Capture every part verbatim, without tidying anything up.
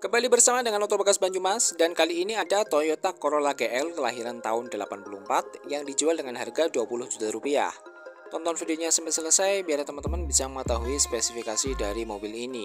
Kembali bersama dengan Oto Bekas Banyumas dan kali ini ada Toyota Corolla G L kelahiran tahun delapan puluh empat yang dijual dengan harga dua puluh juta rupiah. Tonton videonya sampai selesai biar teman-teman bisa mengetahui spesifikasi dari mobil ini.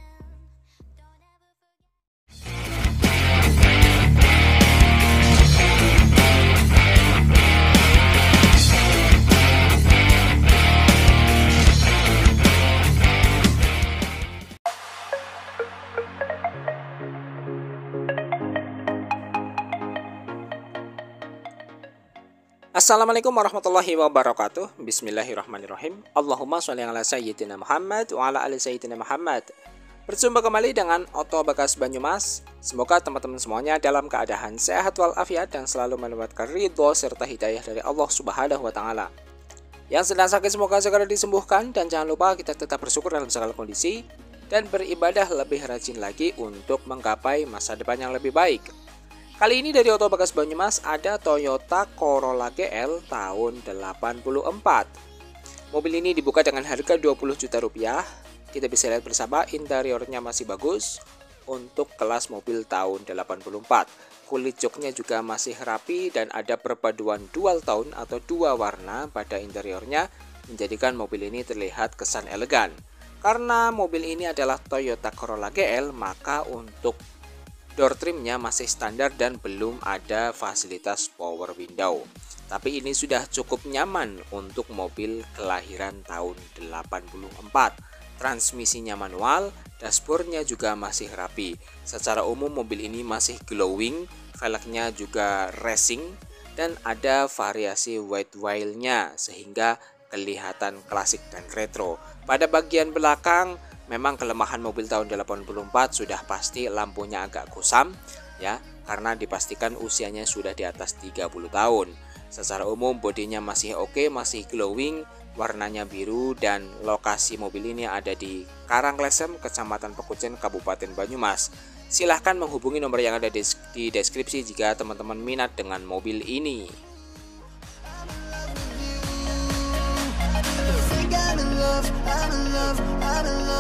Assalamualaikum warahmatullahi wabarakatuh. Bismillahirrahmanirrahim. Allahumma sholli ala sayyidina Muhammad wa ala ali sayyidina Muhammad. Berjumpa kembali dengan Oto Bekas Banyumas. Semoga teman-teman semuanya dalam keadaan sehat walafiat dan selalu mendapatkan ridho serta hidayah dari Allah Subhanahu wa taala. Yang sedang sakit semoga segera disembuhkan dan jangan lupa kita tetap bersyukur dalam segala kondisi dan beribadah lebih rajin lagi untuk menggapai masa depan yang lebih baik. Kali ini dari Oto Bekas Banyumas ada Toyota Corolla G L tahun delapan puluh empat. Mobil ini dibuka dengan harga dua puluh juta rupiah. Kita bisa lihat bersama interiornya masih bagus untuk kelas mobil tahun delapan puluh empat. Kulit joknya juga masih rapi dan ada perpaduan dual tone atau dua warna pada interiornya menjadikan mobil ini terlihat kesan elegan. Karena mobil ini adalah Toyota Corolla G L, maka untuk door trimnya masih standar dan belum ada fasilitas power window. Tapi ini sudah cukup nyaman untuk mobil kelahiran tahun delapan puluh empat. Transmisinya manual, dashboardnya juga masih rapi. Secara umum mobil ini masih glowing, velgnya juga racing, dan ada variasi white wheel-nya sehingga kelihatan klasik dan retro. Pada bagian belakang memang kelemahan mobil tahun delapan puluh empat sudah pasti lampunya agak kusam ya, karena dipastikan usianya sudah di atas tiga puluh tahun. Secara umum bodinya masih oke, masih glowing, warnanya biru dan lokasi mobil ini ada di Karanglesem, Kecamatan Pekucen, Kabupaten Banyumas. Silahkan menghubungi nomor yang ada di deskripsi jika teman-teman minat dengan mobil ini. I'm in love, I'm in love, I'm in love.